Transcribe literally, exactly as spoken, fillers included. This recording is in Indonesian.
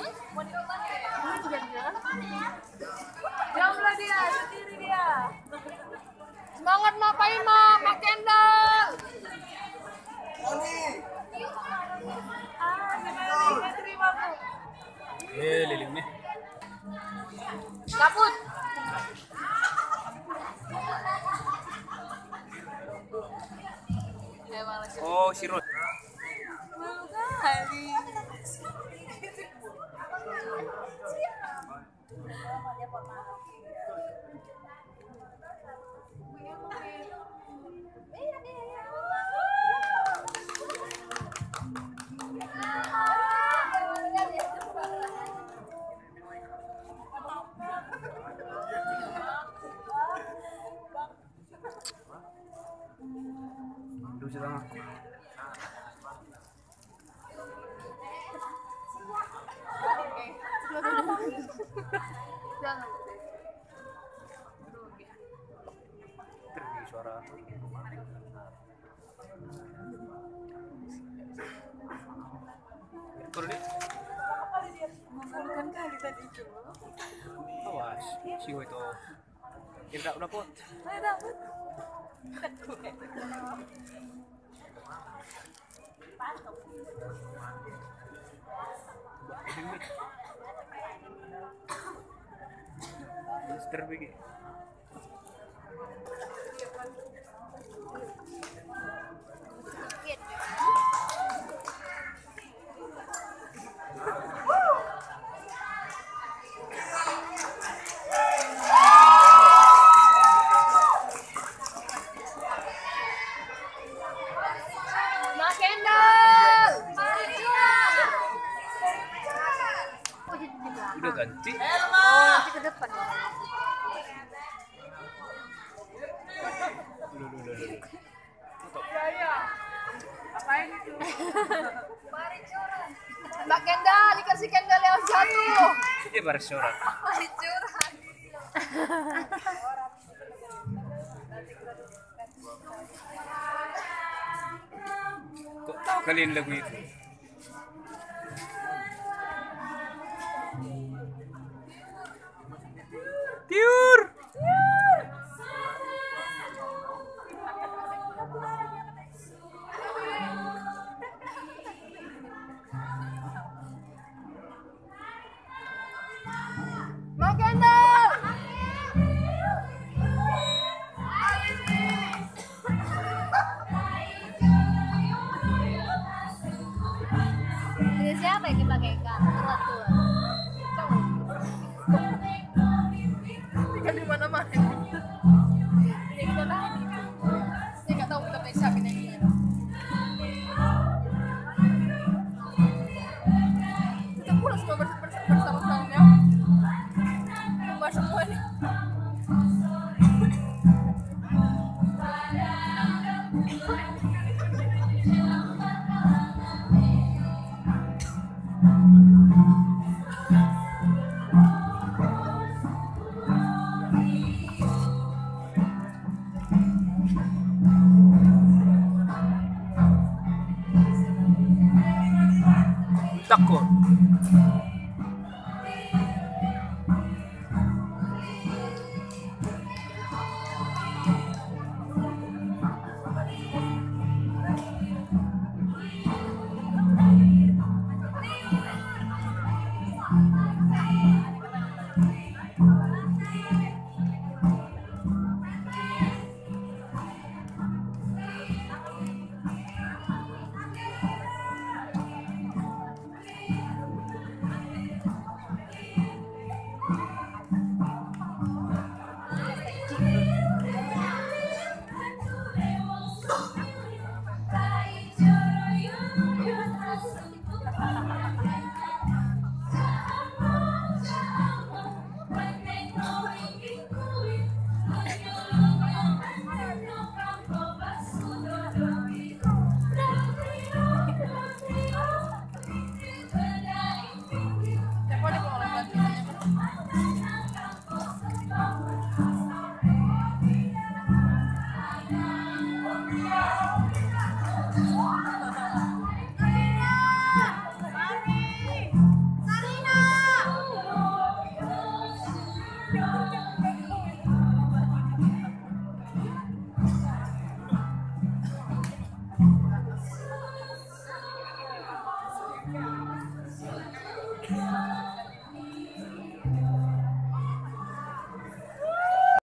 Jamlah dia, sendiri dia. Semangat Mak Paima, Mak Kendall. Ah, gimana terima aku. Eh, liling nih. Kaput. Oh, sirut. Malu kali. Dulu sedang. Jangan. Terbi suara. Tur di. Makan kali tadi itu. Awas, siu itu. Kira udah pot. Ayo dapat. Terbi. Mak Kendall. Udah ganti. Oh, nanti ke depan. Dulu dulu dulu. Apain itu? Mbak Kendall, dikasih Kendall yang jatuh. Ini baris surat. Mari curhat. Kok tahu kalian lagu itu? Tiur. Mak Kendall. Ini siapa yang dipakai ikan? Tua-tua. Ikan di mana-mana. Ini kita tahu. Ini nggak tahu kita pakai siapa ini. Kita pulang semua bersama bersama-sama. Kumpul semua ini. Takut.